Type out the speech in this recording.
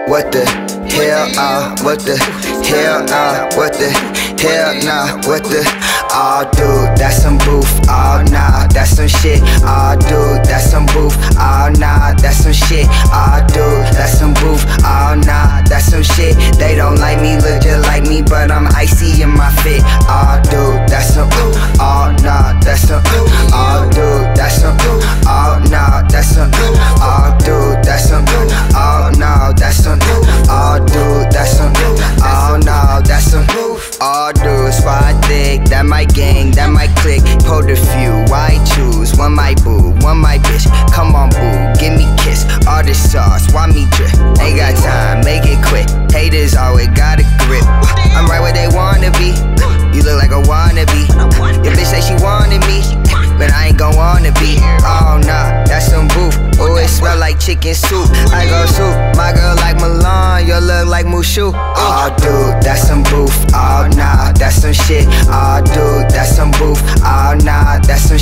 What the hell, what the hell, what the hell, nah, what the, oh dude, that's some boof, oh nah, that's some shit, oh dude, that's some boof, oh nah, that's some shit, oh dude, that's some boof, oh nah, that's some shit. They don't like me, look just like me, but I'm icy in my fit, oh dude, that's some, oh nah, that's some, oh dude, that's some, oh nah, that's some, oh dude, that's some, oh no, that's some, oh dude, that's some, oh no, that's some, all dudes, spot thick, that my gang, that my clique, pulled a few, why choose, one my boo, one my bitch, come on boo, give me kiss, all this sauce, why me drip, ain't got time, make it quick, haters always got a grip, I'm right where they wanna be, you look like a wannabe, your bitch say she wanted me, but I ain't gon' wanna be, oh nah, that's some boof, oh it smell like chicken soup, I go soup, my girl like Milan, you look like Mushu, oh dude, that's some boof, oh nah, that's some shit, oh dude, that's some boof, oh nah, that's some